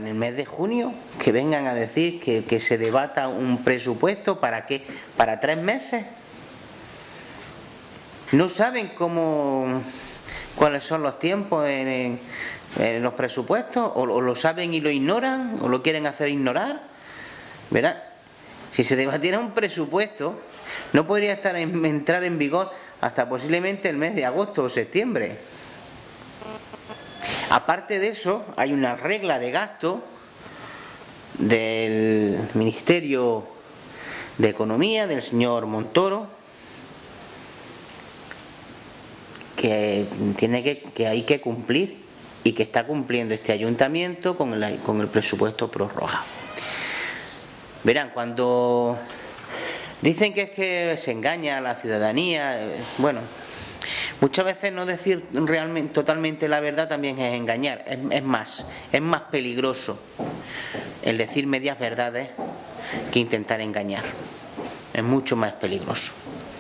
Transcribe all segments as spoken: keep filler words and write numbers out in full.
en el mes de junio, que vengan a decir que, que se debata un presupuesto, ¿para qué? ¿Para tres meses? ¿No saben cómo, cuáles son los tiempos en, en, en los presupuestos? ¿O, o lo saben y lo ignoran? ¿O lo quieren hacer ignorar? ¿Verdad? Si se debatiera un presupuesto, no podría estar en, entrar en vigor hasta posiblemente el mes de agosto o septiembre. Aparte de eso, hay una regla de gasto del Ministerio de Economía, del señor Montoro, que, tiene que, que hay que cumplir y que está cumpliendo este ayuntamiento con el, con el presupuesto prorrogado. Verán, cuando dicen que es que se engaña a la ciudadanía, bueno, muchas veces no decir realmente totalmente la verdad también es engañar. Es, es más, es más peligroso el decir medias verdades que intentar engañar. Es mucho más peligroso.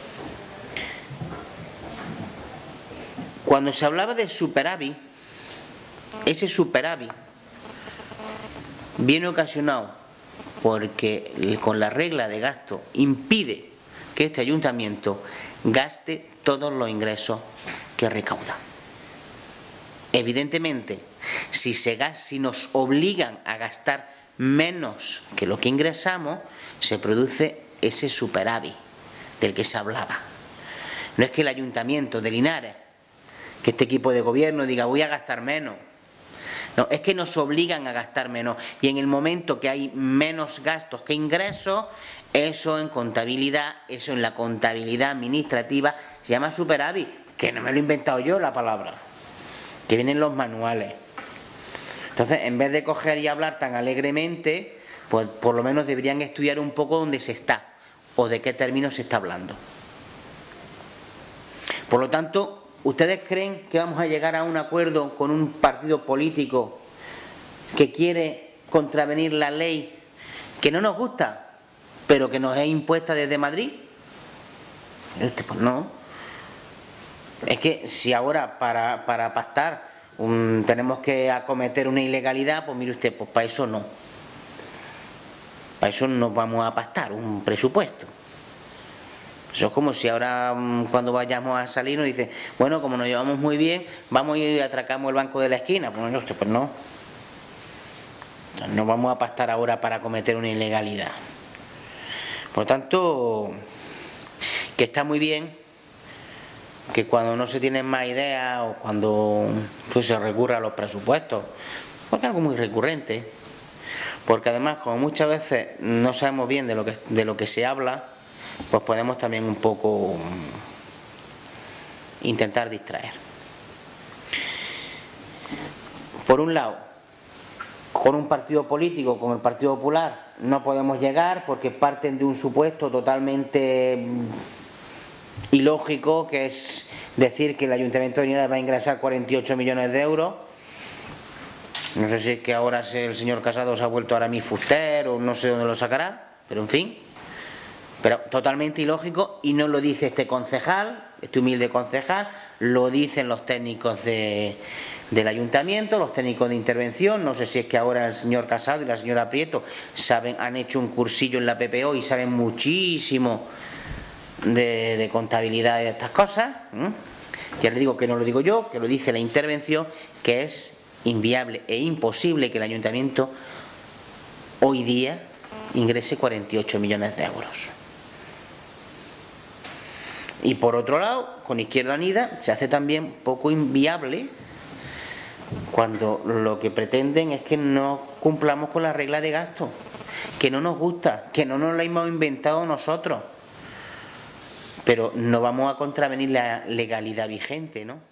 Cuando se hablaba de superávit, ese superávit viene ocasionado porque con la regla de gasto impide que este ayuntamiento gaste todos los ingresos que recauda. Evidentemente, si, se gasta, si nos obligan a gastar menos que lo que ingresamos, se produce ese superávit del que se hablaba. No es que el ayuntamiento de Linares, que este equipo de gobierno diga voy a gastar menos. No, es que nos obligan a gastar menos. Y en el momento que hay menos gastos que ingresos, eso en contabilidad, eso en la contabilidad administrativa se llama superávit, que no me lo he inventado yo la palabra, que vienen los manuales. Entonces, en vez de coger y hablar tan alegremente, pues por lo menos deberían estudiar un poco dónde se está o de qué términos se está hablando. Por lo tanto, ¿ustedes creen que vamos a llegar a un acuerdo con un partido político que quiere contravenir la ley que no nos gusta, pero que nos es impuesta desde Madrid? Pues no. Es que si ahora para, para pactar un, tenemos que acometer una ilegalidad, pues mire usted, pues para eso no. Para eso no vamos a pactar un presupuesto. Eso es como si ahora cuando vayamos a salir nos dicen, bueno, como nos llevamos muy bien, vamos y atracamos el banco de la esquina. Pues no, pues no. No vamos a pactar ahora para cometer una ilegalidad. Por lo tanto, que está muy bien que cuando no se tienen más ideas o cuando pues, se recurra a los presupuestos, porque es algo muy recurrente, porque además como muchas veces no sabemos bien de lo que, de lo que se habla, pues podemos también un poco intentar distraer. Por un lado, con un partido político como el Partido Popular no podemos llegar porque parten de un supuesto totalmente ilógico, que es decir que el Ayuntamiento de Linares va a ingresar cuarenta y ocho millones de euros. No sé si es que ahora el señor Casado se ha vuelto ahora mi fuster o no sé dónde lo sacará, pero en fin. Pero totalmente ilógico, y no lo dice este concejal, este humilde concejal, lo dicen los técnicos de, del ayuntamiento, los técnicos de intervención. No sé si es que ahora el señor Casado y la señora Prieto saben, han hecho un cursillo en la P P O y saben muchísimo de, de contabilidad y de estas cosas. ¿Mm? Ya les digo que no lo digo yo, que lo dice la intervención, que es inviable e imposible que el ayuntamiento hoy día ingrese cuarenta y ocho millones de euros. Y por otro lado, con Izquierda Unida se hace también poco inviable cuando lo que pretenden es que no cumplamos con la regla de gasto, que no nos gusta, que no nos la hemos inventado nosotros, pero no vamos a contravenir la legalidad vigente, ¿no?